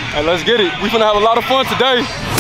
Hey, let's get it. We finna have a lot of fun today.